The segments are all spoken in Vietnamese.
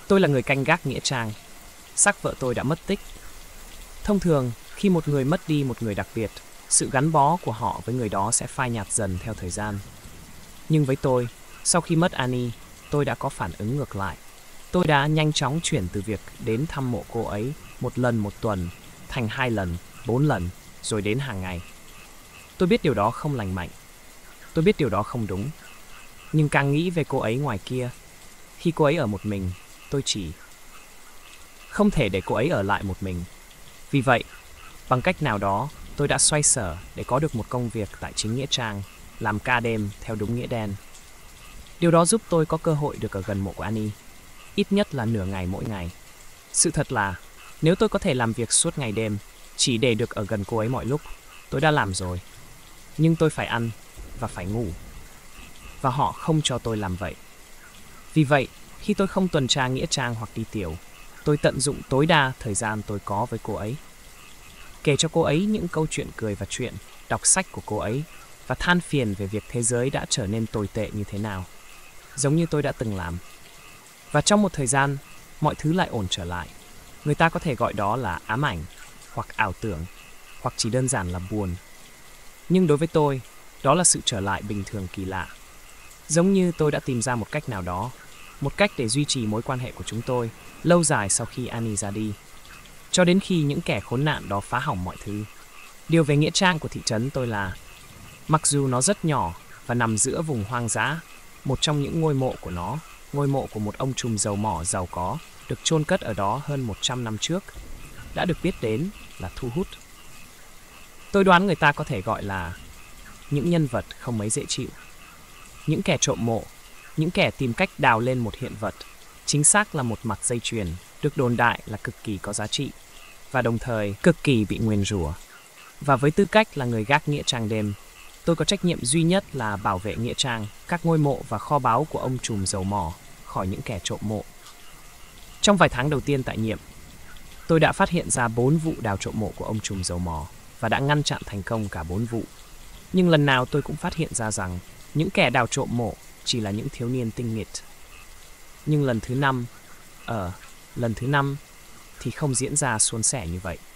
Tôi là người canh gác nghĩa trang. Xác vợ tôi đã mất tích. Thông thường, khi một người mất đi một người đặc biệt, sự gắn bó của họ với người đó sẽ phai nhạt dần theo thời gian. Nhưng với tôi, sau khi mất Annie, tôi đã có phản ứng ngược lại. Tôi đã nhanh chóng chuyển từ việc đến thăm mộ cô ấy một lần một tuần, thành 2 lần, 4 lần, rồi đến hàng ngày. Tôi biết điều đó không lành mạnh. Tôi biết điều đó không đúng. Nhưng càng nghĩ về cô ấy ngoài kia, khi cô ấy ở một mình, tôi chỉ không thể để cô ấy ở lại một mình. Vì vậy, bằng cách nào đó, tôi đã xoay sở để có được một công việc tại chính nghĩa trang, làm ca đêm theo đúng nghĩa đen. Điều đó giúp tôi có cơ hội được ở gần mộ của Annie, ít nhất là nửa ngày mỗi ngày. Sự thật là, nếu tôi có thể làm việc suốt ngày đêm, chỉ để được ở gần cô ấy mọi lúc, tôi đã làm rồi. Nhưng tôi phải ăn và phải ngủ. Và họ không cho tôi làm vậy. Vì vậy, khi tôi không tuần tra nghĩa trang hoặc đi tiểu, tôi tận dụng tối đa thời gian tôi có với cô ấy. Kể cho cô ấy những câu chuyện cười và chuyện, đọc sách của cô ấy, và than phiền về việc thế giới đã trở nên tồi tệ như thế nào, giống như tôi đã từng làm. Và trong một thời gian, mọi thứ lại ổn trở lại. Người ta có thể gọi đó là ám ảnh, hoặc ảo tưởng, hoặc chỉ đơn giản là buồn. Nhưng đối với tôi, đó là sự trở lại bình thường kỳ lạ. Giống như tôi đã tìm ra một cách nào đó, một cách để duy trì mối quan hệ của chúng tôi lâu dài sau khi Annie ra đi, cho đến khi những kẻ khốn nạn đó phá hỏng mọi thứ. Điều về nghĩa trang của thị trấn tôi là, mặc dù nó rất nhỏ và nằm giữa vùng hoang dã, một trong những ngôi mộ của nó, ngôi mộ của một ông trùm dầu mỏ giàu có, được chôn cất ở đó hơn 100 năm trước, đã được biết đến là thu hút. Tôi đoán người ta có thể gọi là những nhân vật không mấy dễ chịu. Những kẻ trộm mộ, những kẻ tìm cách đào lên một hiện vật, chính xác là một mặt dây chuyền, được đồn đại là cực kỳ có giá trị, và đồng thời cực kỳ bị nguyền rủa. Và với tư cách là người gác nghĩa trang đêm, tôi có trách nhiệm duy nhất là bảo vệ nghĩa trang, các ngôi mộ và kho báu của ông trùm dầu mỏ khỏi những kẻ trộm mộ. Trong vài tháng đầu tiên tại nhiệm, tôi đã phát hiện ra 4 vụ đào trộm mộ của ông trùm dầu mỏ và đã ngăn chặn thành công cả 4 vụ. Nhưng lần nào tôi cũng phát hiện ra rằng những kẻ đào trộm mộ chỉ là những thiếu niên tinh nghịch. Nhưng lần thứ năm thì không diễn ra suôn sẻ như vậy.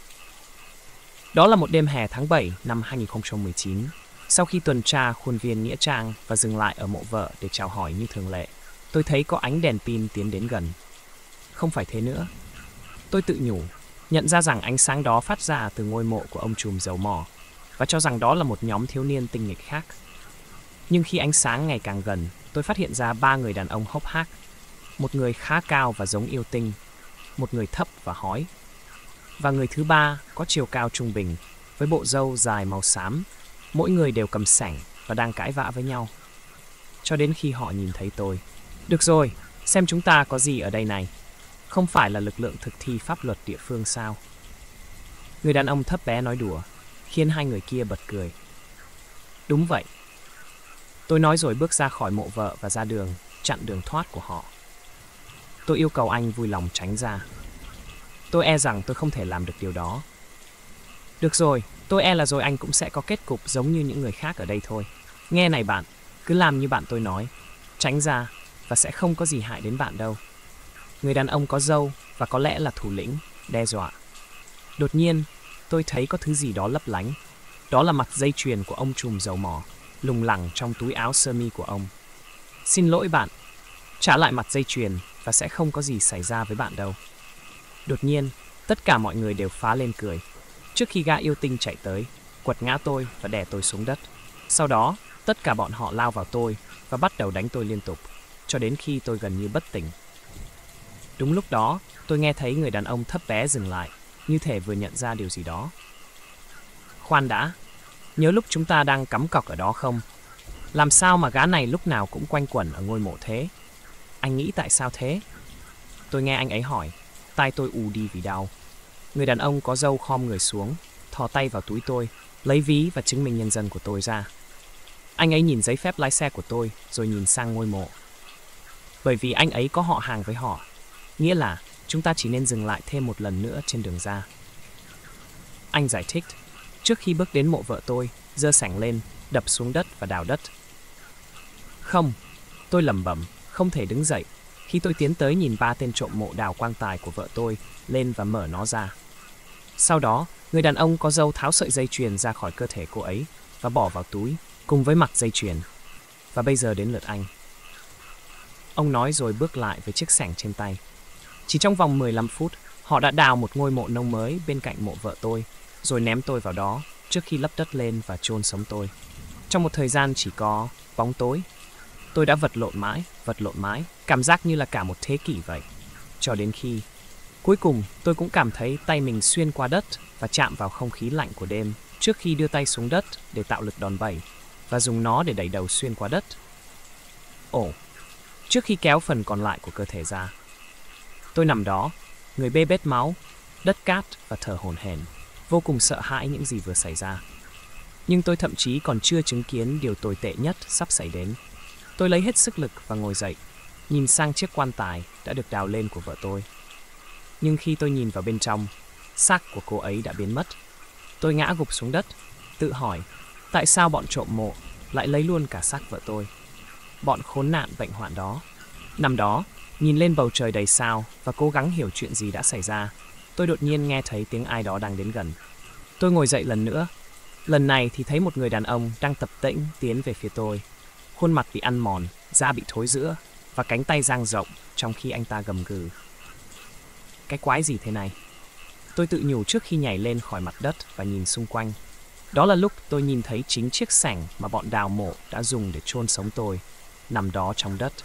Đó là một đêm hè tháng 7 năm 2019, sau khi tuần tra khuôn viên nghĩa trang và dừng lại ở mộ vợ để chào hỏi như thường lệ, tôi thấy có ánh đèn pin tiến đến gần. Không phải thế nữa. Tôi tự nhủ, nhận ra rằng ánh sáng đó phát ra từ ngôi mộ của ông trùm dầu mỏ và cho rằng đó là một nhóm thiếu niên tinh nghịch khác. Nhưng khi ánh sáng ngày càng gần, tôi phát hiện ra 3 người đàn ông hốc hác. Một người khá cao và giống yêu tinh, một người thấp và hói, và người thứ ba có chiều cao trung bình với bộ râu dài màu xám. Mỗi người đều cầm sảnh và đang cãi vã với nhau. Cho đến khi họ nhìn thấy tôi. Được rồi, xem chúng ta có gì ở đây này. Không phải là lực lượng thực thi pháp luật địa phương sao? Người đàn ông thấp bé nói đùa, khiến hai người kia bật cười. Đúng vậy. Tôi nói rồi bước ra khỏi mộ vợ và ra đường, chặn đường thoát của họ. Tôi yêu cầu anh vui lòng tránh ra. Tôi e rằng tôi không thể làm được điều đó. Được rồi, tôi e là rồi anh cũng sẽ có kết cục giống như những người khác ở đây thôi. Nghe này bạn, cứ làm như bạn tôi nói. Tránh ra và sẽ không có gì hại đến bạn đâu. Người đàn ông có râu và có lẽ là thủ lĩnh, đe dọa. Đột nhiên, tôi thấy có thứ gì đó lấp lánh. Đó là mặt dây chuyền của ông trùm dầu mỏ, lủng lẳng trong túi áo sơ mi của ông. Xin lỗi bạn, trả lại mặt dây chuyền và sẽ không có gì xảy ra với bạn đâu. Đột nhiên, tất cả mọi người đều phá lên cười. Trước khi gã yêu tinh chạy tới, quật ngã tôi và đè tôi xuống đất. Sau đó, tất cả bọn họ lao vào tôi và bắt đầu đánh tôi liên tục, cho đến khi tôi gần như bất tỉnh. Đúng lúc đó, tôi nghe thấy người đàn ông thấp bé dừng lại, như thể vừa nhận ra điều gì đó. Khoan đã, nhớ lúc chúng ta đang cắm cọc ở đó không? Làm sao mà gã này lúc nào cũng quanh quẩn ở ngôi mộ thế? Anh nghĩ tại sao thế? Tôi nghe anh ấy hỏi, tai tôi ù đi vì đau. Người đàn ông có râu khom người xuống, thò tay vào túi tôi, lấy ví và chứng minh nhân dân của tôi ra. Anh ấy nhìn giấy phép lái xe của tôi, rồi nhìn sang ngôi mộ. Bởi vì anh ấy có họ hàng với họ, nghĩa là chúng ta chỉ nên dừng lại thêm một lần nữa trên đường ra. Anh giải thích, trước khi bước đến mộ vợ tôi, giơ sảnh lên, đập xuống đất và đào đất. Không, tôi lẩm bẩm, không thể đứng dậy, Khi tôi tiến tới nhìn 3 tên trộm mộ đào quan tài của vợ tôi lên và mở nó ra. Sau đó, người đàn ông có râu tháo sợi dây chuyền ra khỏi cơ thể cô ấy và bỏ vào túi cùng với mặt dây chuyền. Và bây giờ đến lượt anh. Ông nói rồi bước lại với chiếc xẻng trên tay. Chỉ trong vòng 15 phút, họ đã đào một ngôi mộ nông mới bên cạnh mộ vợ tôi, rồi ném tôi vào đó trước khi lấp đất lên và chôn sống tôi. Trong một thời gian chỉ có bóng tối, tôi đã vật lộn mãi, cảm giác như là cả một thế kỷ vậy. Cho đến khi, cuối cùng tôi cũng cảm thấy tay mình xuyên qua đất và chạm vào không khí lạnh của đêm trước khi đưa tay xuống đất để tạo lực đòn bẩy và dùng nó để đẩy đầu xuyên qua đất. Trước khi kéo phần còn lại của cơ thể ra. Tôi nằm đó, người bê bết máu, đất cát và thở hổn hển, vô cùng sợ hãi những gì vừa xảy ra. Nhưng tôi thậm chí còn chưa chứng kiến điều tồi tệ nhất sắp xảy đến. Tôi lấy hết sức lực và ngồi dậy, nhìn sang chiếc quan tài đã được đào lên của vợ tôi. Nhưng khi tôi nhìn vào bên trong, xác của cô ấy đã biến mất. Tôi ngã gục xuống đất, tự hỏi tại sao bọn trộm mộ lại lấy luôn cả xác vợ tôi. Bọn khốn nạn bệnh hoạn đó. Nằm đó, nhìn lên bầu trời đầy sao và cố gắng hiểu chuyện gì đã xảy ra, tôi đột nhiên nghe thấy tiếng ai đó đang đến gần. Tôi ngồi dậy lần nữa. Lần này thì thấy một người đàn ông đang tập tễnh tiến về phía tôi. Khuôn mặt bị ăn mòn, da bị thối rữa và cánh tay dang rộng trong khi anh ta gầm gừ. Cái quái gì thế này? Tôi tự nhủ trước khi nhảy lên khỏi mặt đất và nhìn xung quanh. Đó là lúc tôi nhìn thấy chính chiếc xẻng mà bọn đào mộ đã dùng để chôn sống tôi, nằm đó trong đất.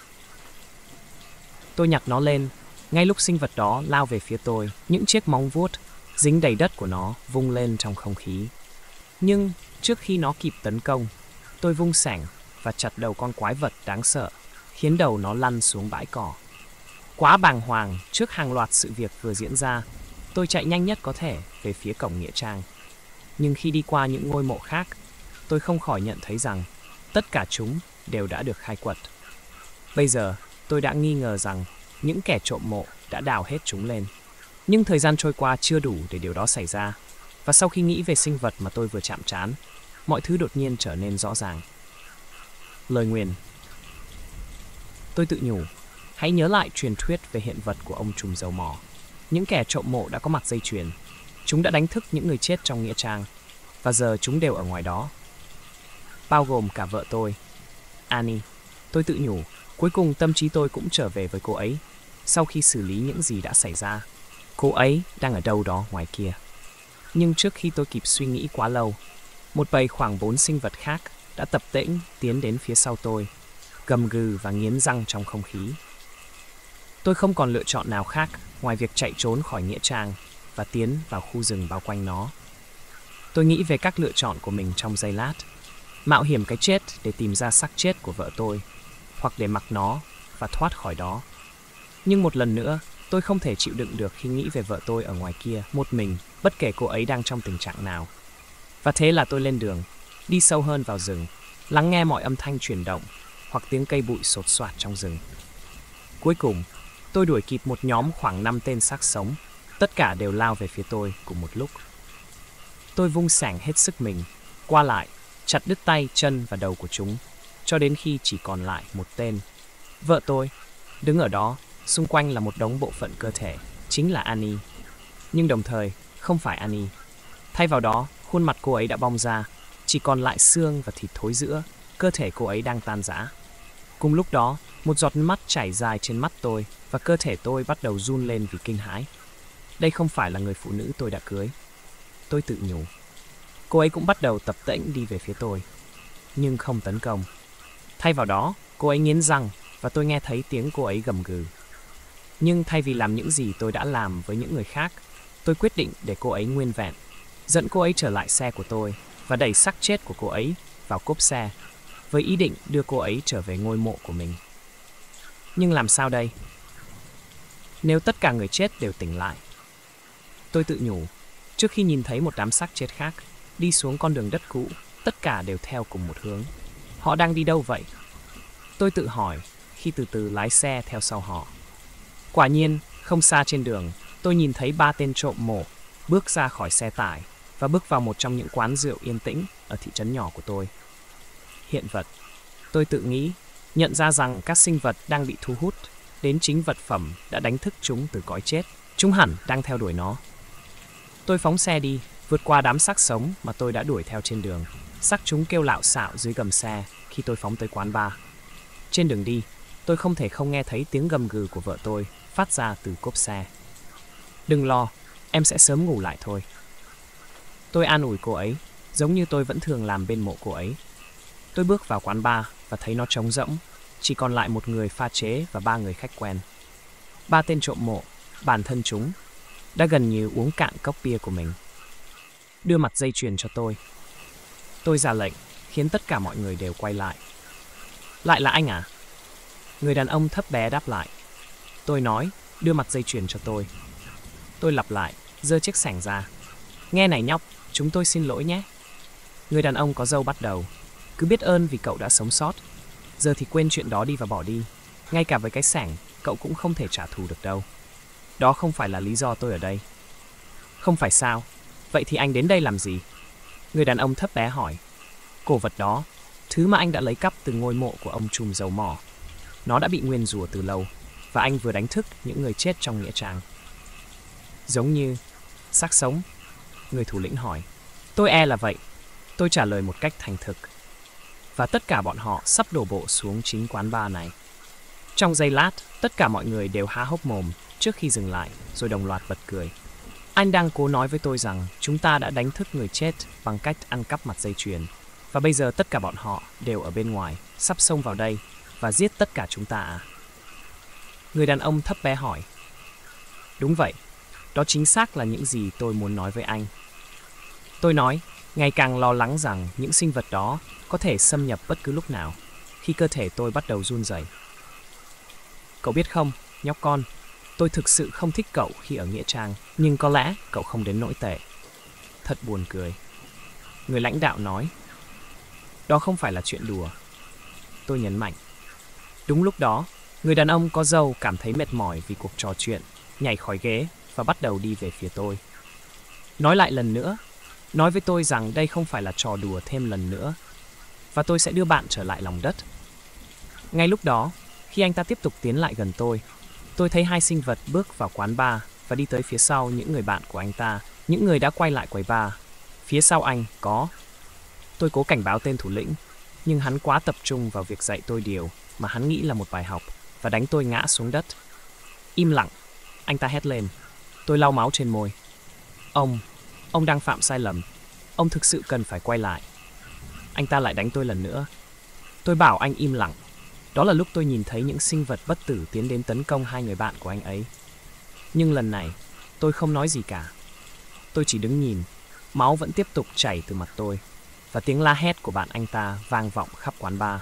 Tôi nhặt nó lên, ngay lúc sinh vật đó lao về phía tôi, những chiếc móng vuốt dính đầy đất của nó vung lên trong không khí. Nhưng trước khi nó kịp tấn công, tôi vung xẻng và chặt đầu con quái vật đáng sợ, khiến đầu nó lăn xuống bãi cỏ. Quá bàng hoàng trước hàng loạt sự việc vừa diễn ra, tôi chạy nhanh nhất có thể về phía cổng nghĩa trang. Nhưng khi đi qua những ngôi mộ khác, tôi không khỏi nhận thấy rằng tất cả chúng đều đã được khai quật. Bây giờ, tôi đã nghi ngờ rằng những kẻ trộm mộ đã đào hết chúng lên. Nhưng thời gian trôi qua chưa đủ để điều đó xảy ra. Và sau khi nghĩ về sinh vật mà tôi vừa chạm trán, mọi thứ đột nhiên trở nên rõ ràng. Lời nguyền. Tôi tự nhủ, hãy nhớ lại truyền thuyết về hiện vật của ông trùm dầu mỏ. Những kẻ trộm mộ đã có mặt dây chuyền. Chúng đã đánh thức những người chết trong nghĩa trang. Và giờ chúng đều ở ngoài đó. Bao gồm cả vợ tôi, Annie. Tôi tự nhủ, cuối cùng tâm trí tôi cũng trở về với cô ấy. Sau khi xử lý những gì đã xảy ra, cô ấy đang ở đâu đó ngoài kia. Nhưng trước khi tôi kịp suy nghĩ quá lâu, một bầy khoảng 4 sinh vật khác đã tập tễnh tiến đến phía sau tôi, gầm gừ và nghiến răng trong không khí. Tôi không còn lựa chọn nào khác ngoài việc chạy trốn khỏi nghĩa trang và tiến vào khu rừng bao quanh nó. Tôi nghĩ về các lựa chọn của mình trong giây lát. Mạo hiểm cái chết để tìm ra xác chết của vợ tôi, hoặc để mặc nó và thoát khỏi đó. Nhưng một lần nữa, tôi không thể chịu đựng được khi nghĩ về vợ tôi ở ngoài kia, một mình, bất kể cô ấy đang trong tình trạng nào. Và thế là tôi lên đường, đi sâu hơn vào rừng, lắng nghe mọi âm thanh chuyển động hoặc tiếng cây bụi xột xoạt trong rừng. Cuối cùng, tôi đuổi kịp một nhóm khoảng 5 tên xác sống, tất cả đều lao về phía tôi cùng một lúc. Tôi vung xẻng hết sức mình, qua lại, chặt đứt tay, chân và đầu của chúng, cho đến khi chỉ còn lại một tên. Vợ tôi, đứng ở đó, xung quanh là một đống bộ phận cơ thể, chính là Annie. Nhưng đồng thời, không phải Annie. Thay vào đó, khuôn mặt cô ấy đã bong ra, chỉ còn lại xương và thịt thối rữa, cơ thể cô ấy đang tan rã. Cùng lúc đó, một giọt mắt chảy dài trên mắt tôi và cơ thể tôi bắt đầu run lên vì kinh hãi. Đây không phải là người phụ nữ tôi đã cưới. Tôi tự nhủ. Cô ấy cũng bắt đầu tập tễnh đi về phía tôi, nhưng không tấn công. Thay vào đó, cô ấy nghiến răng và tôi nghe thấy tiếng cô ấy gầm gừ. Nhưng thay vì làm những gì tôi đã làm với những người khác, tôi quyết định để cô ấy nguyên vẹn, dẫn cô ấy trở lại xe của tôi và đẩy xác chết của cô ấy vào cốp xe, với ý định đưa cô ấy trở về ngôi mộ của mình. Nhưng làm sao đây? Nếu tất cả người chết đều tỉnh lại, tôi tự nhủ, trước khi nhìn thấy một đám xác chết khác đi xuống con đường đất cũ, tất cả đều theo cùng một hướng. Họ đang đi đâu vậy? Tôi tự hỏi khi từ từ lái xe theo sau họ. Quả nhiên, không xa trên đường, tôi nhìn thấy 3 tên trộm mộ bước ra khỏi xe tải và bước vào một trong những quán rượu yên tĩnh ở thị trấn nhỏ của tôi. Hiện vật. Tôi tự nghĩ, nhận ra rằng các sinh vật đang bị thu hút, đến chính vật phẩm đã đánh thức chúng từ cõi chết. Chúng hẳn đang theo đuổi nó. Tôi phóng xe đi, vượt qua đám xác sống mà tôi đã đuổi theo trên đường. Xác chúng kêu lạo xạo dưới gầm xe khi tôi phóng tới quán bar. Trên đường đi, tôi không thể không nghe thấy tiếng gầm gừ của vợ tôi phát ra từ cốp xe. Đừng lo, em sẽ sớm ngủ lại thôi. Tôi an ủi cô ấy, giống như tôi vẫn thường làm bên mộ cô ấy. Tôi bước vào quán bar và thấy nó trống rỗng, chỉ còn lại một người pha chế và 3 người khách quen. 3 tên trộm mộ, bản thân chúng, đã gần như uống cạn cốc bia của mình. Đưa mặt dây chuyền cho tôi. Tôi ra lệnh, khiến tất cả mọi người đều quay lại. Lại là anh à? Người đàn ông thấp bé đáp lại. Tôi nói, đưa mặt dây chuyền cho tôi. Tôi lặp lại, giơ chiếc xẻng ra. Nghe này nhóc, chúng tôi xin lỗi nhé. Người đàn ông có râu bắt đầu. Cứ biết ơn vì cậu đã sống sót. Giờ thì quên chuyện đó đi và bỏ đi. Ngay cả với cái xẻng, cậu cũng không thể trả thù được đâu. Đó không phải là lý do tôi ở đây. Không phải sao? Vậy thì anh đến đây làm gì? Người đàn ông thấp bé hỏi. Cổ vật đó, thứ mà anh đã lấy cắp từ ngôi mộ của ông trùm dầu mỏ. Nó đã bị nguyền rủa từ lâu, và anh vừa đánh thức những người chết trong nghĩa trang. Giống như xác sống? Người thủ lĩnh hỏi. Tôi e là vậy. Tôi trả lời một cách thành thực. Và tất cả bọn họ sắp đổ bộ xuống chính quán bar này. Trong giây lát, tất cả mọi người đều há hốc mồm trước khi dừng lại, rồi đồng loạt bật cười. Anh đang cố nói với tôi rằng chúng ta đã đánh thức người chết bằng cách ăn cắp mặt dây chuyền. Và bây giờ tất cả bọn họ đều ở bên ngoài, sắp xông vào đây và giết tất cả chúng ta à? Người đàn ông thấp bé hỏi. Đúng vậy, đó chính xác là những gì tôi muốn nói với anh. Tôi nói, ngày càng lo lắng rằng những sinh vật đó có thể xâm nhập bất cứ lúc nào, khi cơ thể tôi bắt đầu run rẩy. Cậu biết không, nhóc con, tôi thực sự không thích cậu khi ở nghĩa trang, nhưng có lẽ cậu không đến nỗi tệ. Thật buồn cười. Người lãnh đạo nói. Đó không phải là chuyện đùa. Tôi nhấn mạnh. Đúng lúc đó, người đàn ông có râu cảm thấy mệt mỏi vì cuộc trò chuyện, nhảy khỏi ghế và bắt đầu đi về phía tôi. Nói lại lần nữa, nói với tôi rằng đây không phải là trò đùa thêm lần nữa, và tôi sẽ đưa bạn trở lại lòng đất. Ngay lúc đó, khi anh ta tiếp tục tiến lại gần tôi thấy 2 sinh vật bước vào quán bar và đi tới phía sau những người bạn của anh ta, những người đã quay lại quầy bar. Phía sau anh có... Tôi cố cảnh báo tên thủ lĩnh, nhưng hắn quá tập trung vào việc dạy tôi điều mà hắn nghĩ là một bài học và đánh tôi ngã xuống đất. Im lặng, anh ta hét lên. Tôi lau máu trên môi. Ông đang phạm sai lầm. Ông thực sự cần phải quay lại. Anh ta lại đánh tôi lần nữa. Tôi bảo anh im lặng. Đó là lúc tôi nhìn thấy những sinh vật bất tử tiến đến tấn công 2 người bạn của anh ấy. Nhưng lần này, tôi không nói gì cả. Tôi chỉ đứng nhìn, máu vẫn tiếp tục chảy từ mặt tôi, và tiếng la hét của bạn anh ta vang vọng khắp quán bar.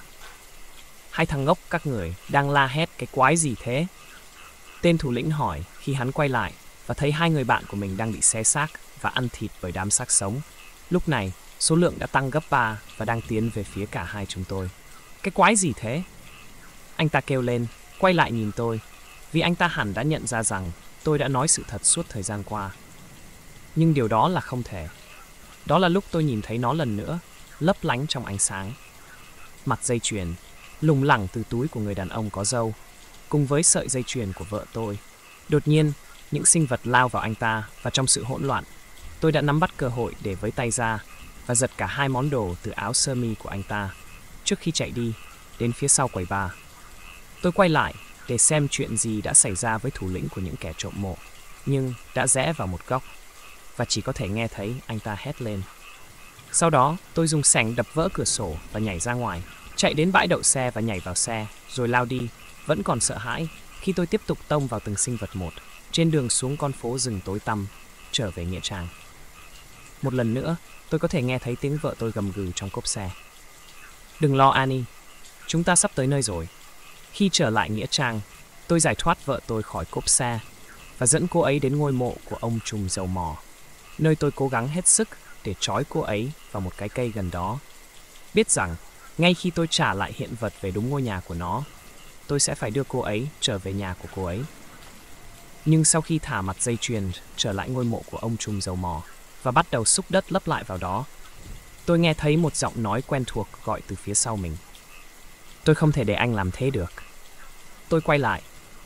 Hai thằng ngốc các người đang la hét cái quái gì thế? Tên thủ lĩnh hỏi khi hắn quay lại và thấy 2 người bạn của mình đang bị xé xác và ăn thịt bởi đám xác sống. Lúc này, số lượng đã tăng gấp 3 và đang tiến về phía cả hai chúng tôi. Cái quái gì thế? Anh ta kêu lên, quay lại nhìn tôi, vì anh ta hẳn đã nhận ra rằng tôi đã nói sự thật suốt thời gian qua. Nhưng điều đó là không thể. Đó là lúc tôi nhìn thấy nó lần nữa, lấp lánh trong ánh sáng. Mặt dây chuyền, lủng lẳng từ túi của người đàn ông có râu, cùng với sợi dây chuyền của vợ tôi. Đột nhiên, những sinh vật lao vào anh ta và trong sự hỗn loạn, tôi đã nắm bắt cơ hội để với tay ra và giật cả 2 món đồ từ áo sơ mi của anh ta trước khi chạy đi đến phía sau quầy bar. Tôi quay lại để xem chuyện gì đã xảy ra với thủ lĩnh của những kẻ trộm mộ, nhưng đã rẽ vào một góc và chỉ có thể nghe thấy anh ta hét lên. Sau đó, tôi dùng xẻng đập vỡ cửa sổ và nhảy ra ngoài, chạy đến bãi đậu xe và nhảy vào xe, rồi lao đi, vẫn còn sợ hãi khi tôi tiếp tục tông vào từng sinh vật một, trên đường xuống con phố rừng tối tăm, trở về nghĩa trang. Một lần nữa, tôi có thể nghe thấy tiếng vợ tôi gầm gừ trong cốp xe. Đừng lo Annie, chúng ta sắp tới nơi rồi. Khi trở lại nghĩa trang, tôi giải thoát vợ tôi khỏi cốp xe và dẫn cô ấy đến ngôi mộ của ông trùm dầu mỏ, nơi tôi cố gắng hết sức để trói cô ấy vào một cái cây gần đó. Biết rằng, ngay khi tôi trả lại hiện vật về đúng ngôi nhà của nó, tôi sẽ phải đưa cô ấy trở về nhà của cô ấy. Nhưng sau khi thả mặt dây chuyền trở lại ngôi mộ của ông trùm dầu mỏ và bắt đầu xúc đất lấp lại vào đó, tôi nghe thấy một giọng nói quen thuộc gọi từ phía sau mình. Tôi không thể để anh làm thế được. Tôi quay lại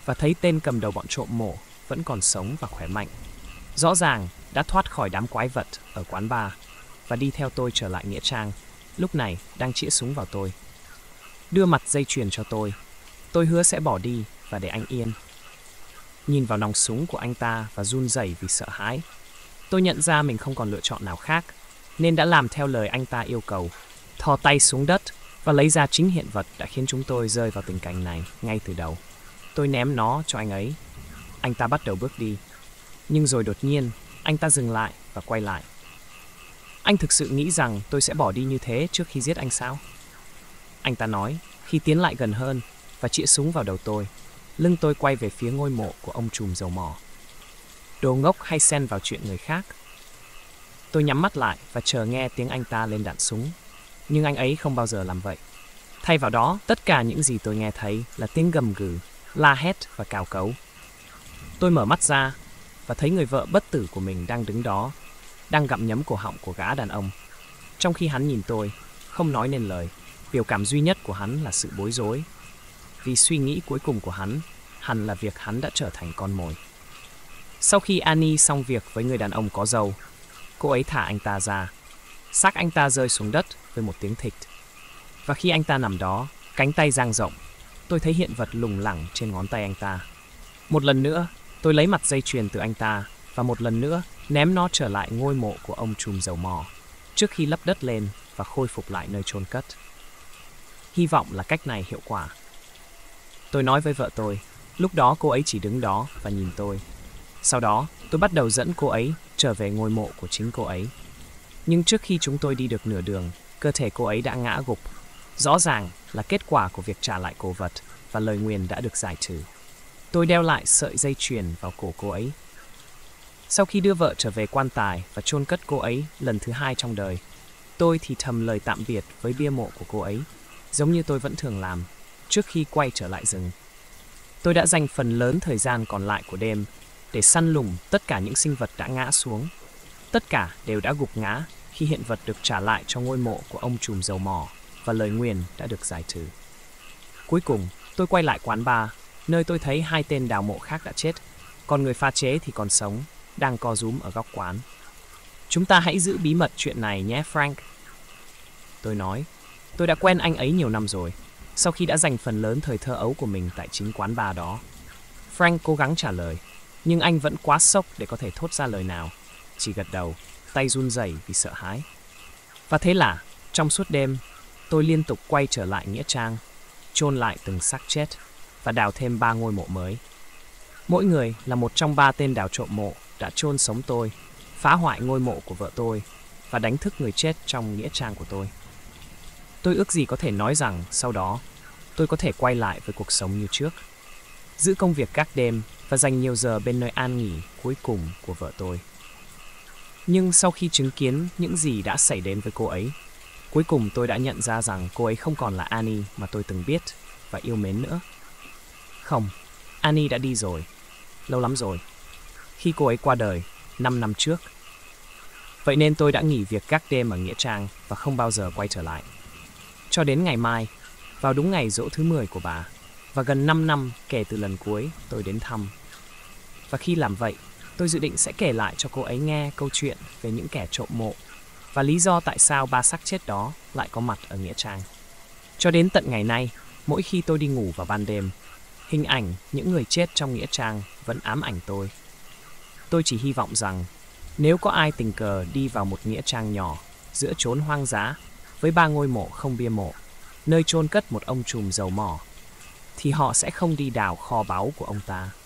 và thấy tên cầm đầu bọn trộm mộ vẫn còn sống và khỏe mạnh. Rõ ràng đã thoát khỏi đám quái vật ở quán bar và đi theo tôi trở lại nghĩa trang, lúc này đang chĩa súng vào tôi. Đưa mặt dây chuyền cho tôi hứa sẽ bỏ đi và để anh yên. Nhìn vào nòng súng của anh ta và run rẩy vì sợ hãi, tôi nhận ra mình không còn lựa chọn nào khác, nên đã làm theo lời anh ta yêu cầu, thò tay xuống đất và lấy ra chính hiện vật đã khiến chúng tôi rơi vào tình cảnh này ngay từ đầu. Tôi ném nó cho anh ấy. Anh ta bắt đầu bước đi, nhưng rồi đột nhiên anh ta dừng lại và quay lại. Anh thực sự nghĩ rằng tôi sẽ bỏ đi như thế trước khi giết anh sao? Anh ta nói khi tiến lại gần hơn và chĩa súng vào đầu tôi. Lưng tôi quay về phía ngôi mộ của ông trùm dầu mỏ. Đồ ngốc hay xen vào chuyện người khác. Tôi nhắm mắt lại và chờ nghe tiếng anh ta lên đạn súng. Nhưng anh ấy không bao giờ làm vậy. Thay vào đó, tất cả những gì tôi nghe thấy là tiếng gầm gừ, la hét và cào cấu. Tôi mở mắt ra và thấy người vợ bất tử của mình đang đứng đó, đang gặm nhấm cổ họng của gã đàn ông. Trong khi hắn nhìn tôi, không nói nên lời, biểu cảm duy nhất của hắn là sự bối rối. Vì suy nghĩ cuối cùng của hắn hẳn là việc hắn đã trở thành con mồi. Sau khi Annie xong việc với người đàn ông có râu, cô ấy thả anh ta ra. Xác anh ta rơi xuống đất với một tiếng thịch. Và khi anh ta nằm đó, cánh tay dang rộng, tôi thấy hiện vật lủng lẳng trên ngón tay anh ta. Một lần nữa, tôi lấy mặt dây chuyền từ anh ta và một lần nữa ném nó trở lại ngôi mộ của ông trùm dầu mỏ trước khi lấp đất lên và khôi phục lại nơi chôn cất. Hy vọng là cách này hiệu quả. Tôi nói với vợ tôi, lúc đó cô ấy chỉ đứng đó và nhìn tôi. Sau đó, tôi bắt đầu dẫn cô ấy trở về ngôi mộ của chính cô ấy. Nhưng trước khi chúng tôi đi được nửa đường, cơ thể cô ấy đã ngã gục. Rõ ràng là kết quả của việc trả lại cổ vật và lời nguyền đã được giải trừ. Tôi đeo lại sợi dây chuyền vào cổ cô ấy. Sau khi đưa vợ trở về quan tài và chôn cất cô ấy lần thứ 2 trong đời, tôi thì thầm lời tạm biệt với bia mộ của cô ấy, giống như tôi vẫn thường làm trước khi quay trở lại rừng. Tôi đã dành phần lớn thời gian còn lại của đêm để săn lùng tất cả những sinh vật đã ngã xuống. Tất cả đều đã gục ngã khi hiện vật được trả lại cho ngôi mộ của ông trùm dầu mỏ và lời nguyền đã được giải trừ. Cuối cùng, tôi quay lại quán bar, nơi tôi thấy 2 tên đào mộ khác đã chết, còn người pha chế thì còn sống, đang co rúm ở góc quán. Chúng ta hãy giữ bí mật chuyện này nhé, Frank. Tôi nói, tôi đã quen anh ấy nhiều năm rồi, sau khi đã dành phần lớn thời thơ ấu của mình tại chính quán bar đó. Frank cố gắng trả lời, nhưng anh vẫn quá sốc để có thể thốt ra lời nào, chỉ gật đầu, tay run rẩy vì sợ hãi. Và thế là, trong suốt đêm, tôi liên tục quay trở lại nghĩa trang, chôn lại từng xác chết và đào thêm 3 ngôi mộ mới. Mỗi người là một trong 3 tên đào trộm mộ đã chôn sống tôi, phá hoại ngôi mộ của vợ tôi và đánh thức người chết trong nghĩa trang của tôi. Tôi ước gì có thể nói rằng sau đó tôi có thể quay lại với cuộc sống như trước, giữ công việc các đêm và dành nhiều giờ bên nơi an nghỉ cuối cùng của vợ tôi. Nhưng sau khi chứng kiến những gì đã xảy đến với cô ấy, cuối cùng tôi đã nhận ra rằng cô ấy không còn là Annie mà tôi từng biết và yêu mến nữa. Không, Annie đã đi rồi, lâu lắm rồi, khi cô ấy qua đời 5 năm trước. Vậy nên tôi đã nghỉ việc gác đêm ở nghĩa trang và không bao giờ quay trở lại. Cho đến ngày mai, vào đúng ngày giỗ thứ 10 của bà, và gần 5 năm kể từ lần cuối tôi đến thăm. Và khi làm vậy, tôi dự định sẽ kể lại cho cô ấy nghe câu chuyện về những kẻ trộm mộ và lý do tại sao 3 xác chết đó lại có mặt ở nghĩa trang. Cho đến tận ngày nay, mỗi khi tôi đi ngủ vào ban đêm, hình ảnh những người chết trong nghĩa trang vẫn ám ảnh tôi. Tôi chỉ hy vọng rằng nếu có ai tình cờ đi vào một nghĩa trang nhỏ giữa chốn hoang dã với 3 ngôi mộ không bia mộ, nơi chôn cất một ông trùm dầu mỏ, thì họ sẽ không đi đào kho báu của ông ta.